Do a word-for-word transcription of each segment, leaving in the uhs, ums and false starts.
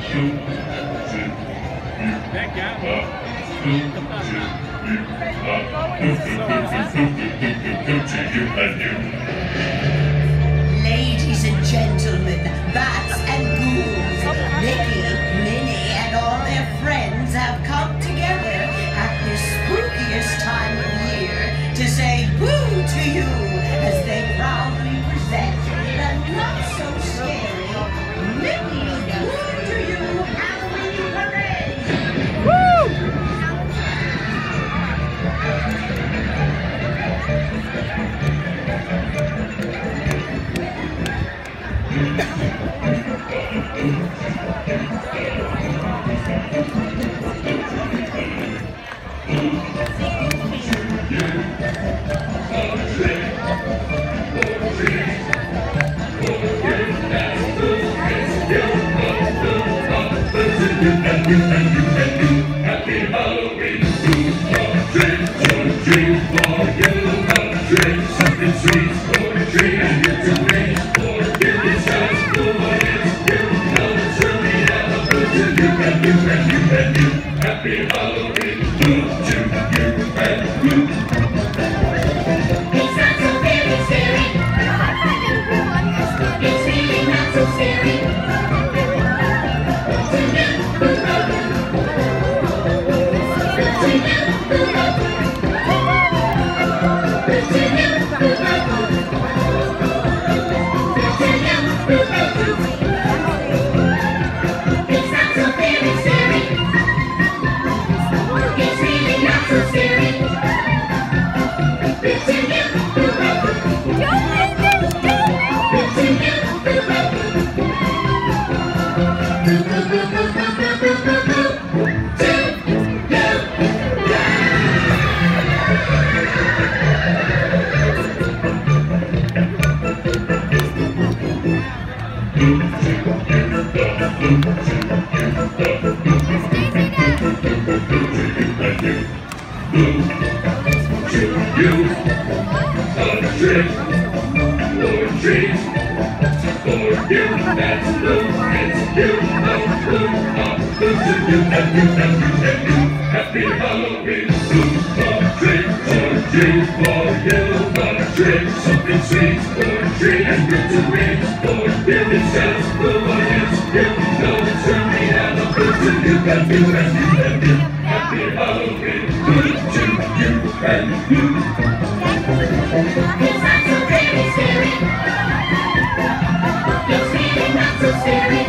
Back out. Ladies and gentlemen, bats and ghouls, Mickey, Minnie, and all their friends have come together at this spookiest time of year to say boo to you as they proudly present the not-so-scary Mickey's Boo to You Halloween Parade! Woo! Happy Halloween, trick or treat for you, trick something sweet for a tree and you to reach for give it just the way it's you know it's really Halloween to you and you and you and you. Happy Halloween to you and you. It's not so very scary. It's really not so scary. Happy Halloween, blue for trick or treat for you, for trick something sweet for a tree and good to reach for give it just the way it's you know it's really Halloween to you and you and you and you. Happy Halloween, good to you and you. It's not so very scary. It's really not so scary.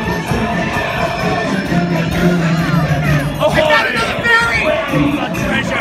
Treasure!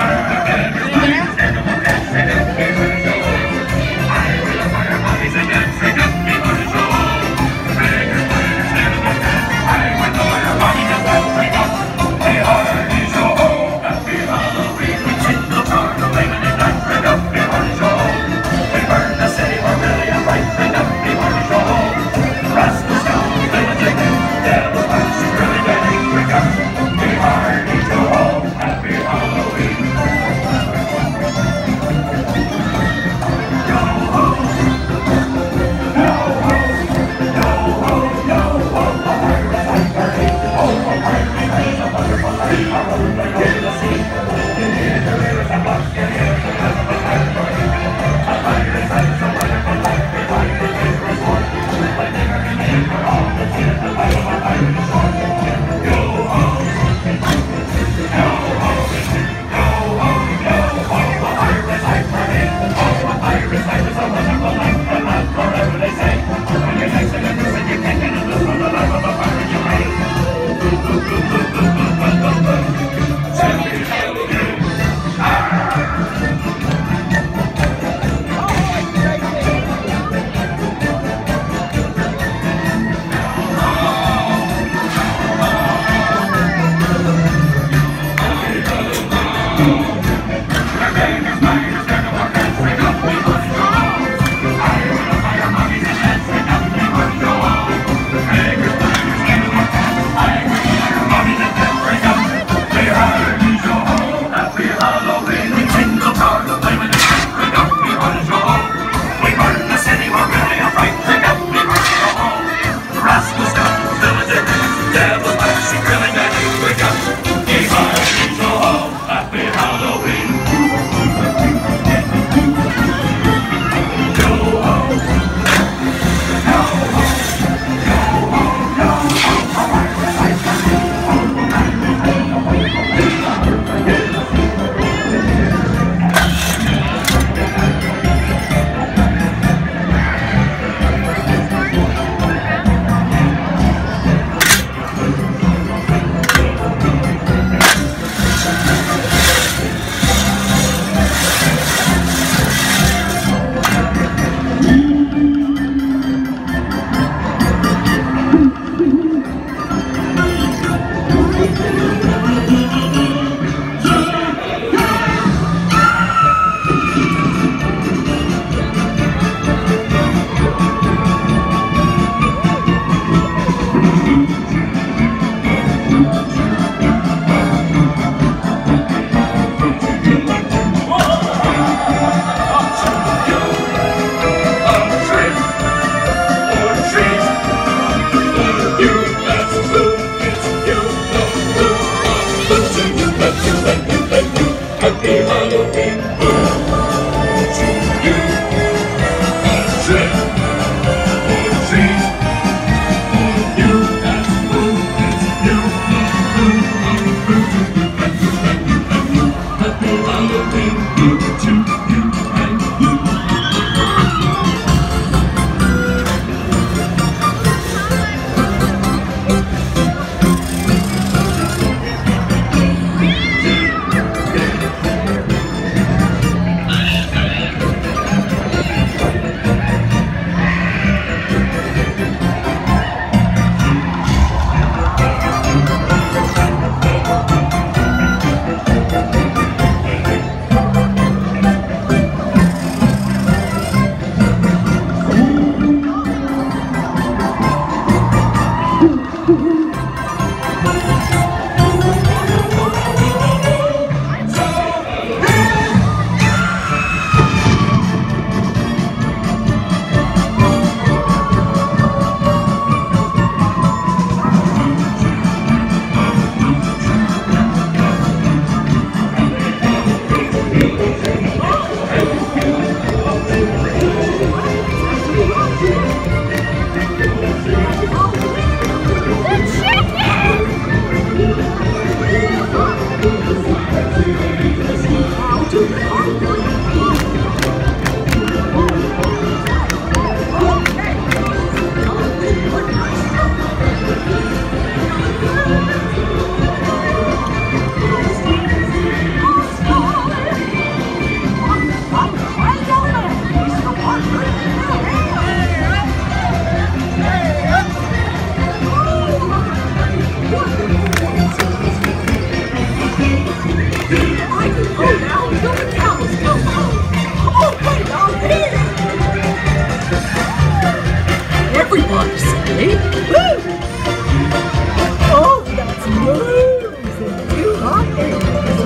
Me? Woo! Oh, that's amazing! You like it?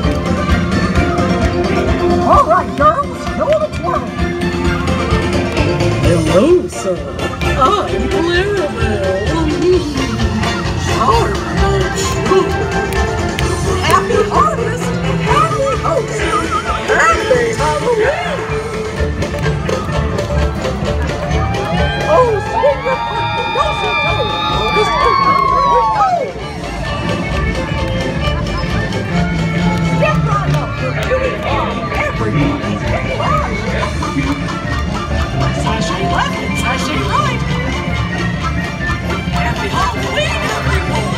All right, girls, know the twirl. Hello, sir. I'm Clarabelle. Sorry about you. Happy harvest, happy host, happy Halloween. Oh, sweet the doesn't know. This is step right up for doing fun. Everybody, step right. Sashay left and sashay right. Happy Halloween, everyone.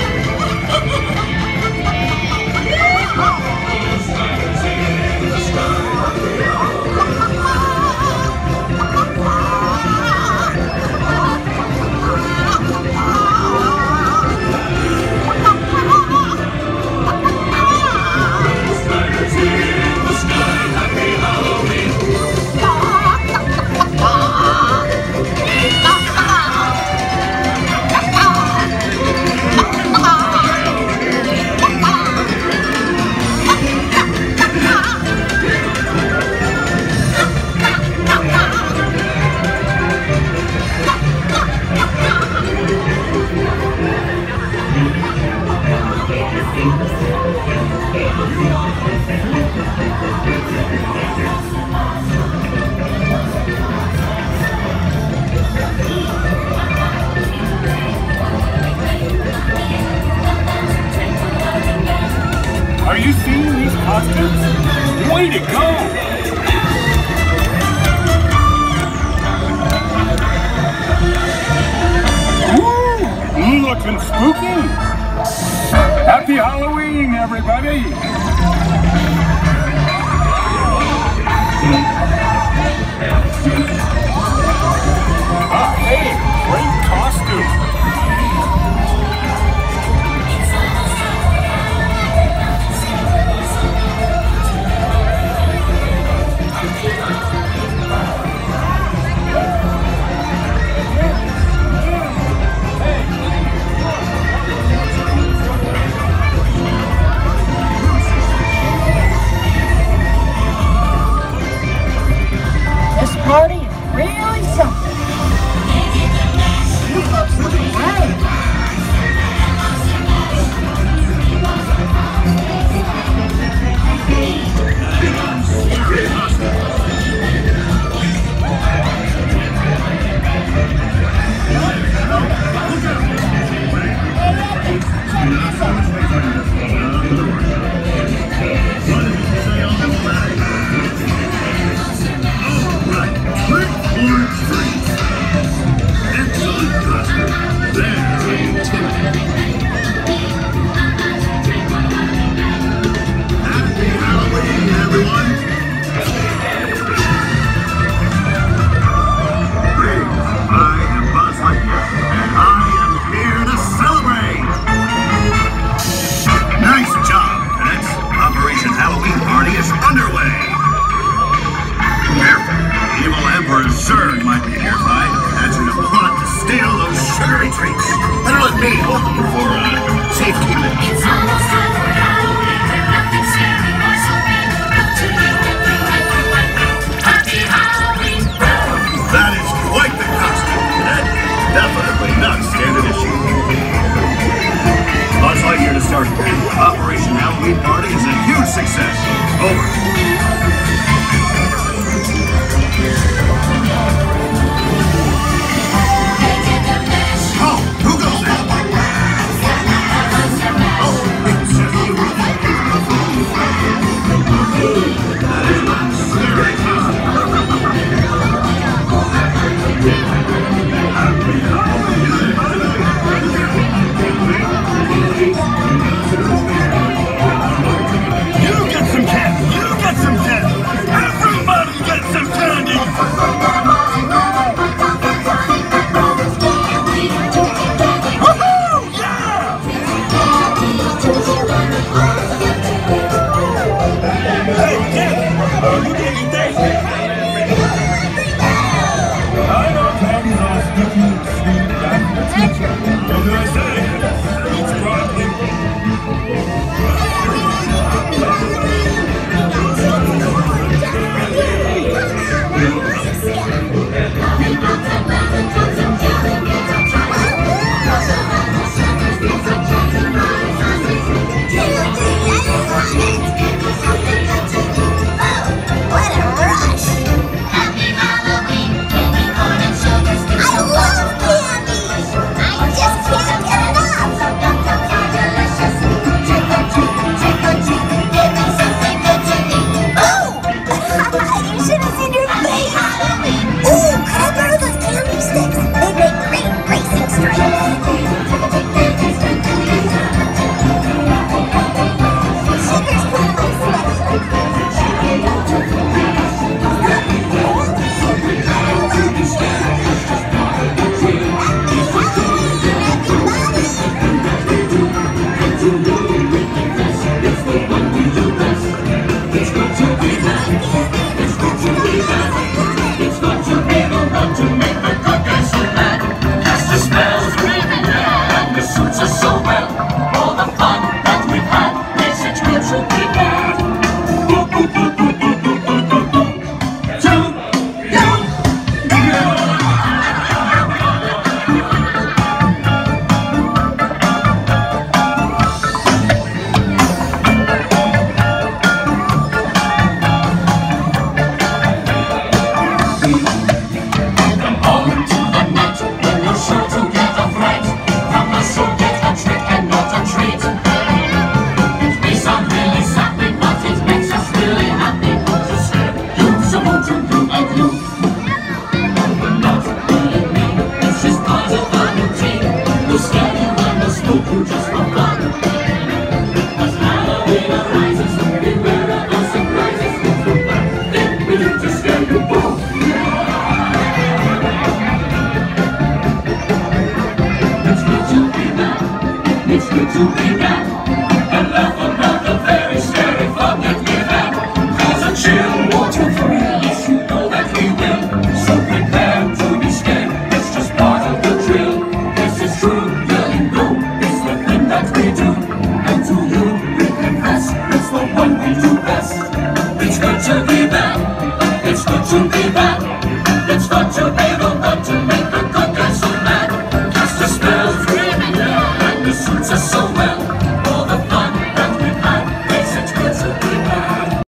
Are you seeing these costumes? Way to go! Ooh, looking spooky! Happy Halloween, everybody! Ah, hey, great costume! This party is really something. You folks look great. Zurg might be nearby, hatching a plot to steal those sugary treats. Better let me hold them for uh, safekeeping. It's almost time for Halloween, and nothing scary or so big. Look to you and we like you like me. Happy Halloween! That is quite the costume. That is definitely not standard issue. Buzz Lightyear to start. Operation Halloween Party is a huge success. Over. You get some candy! You get It's good to be back.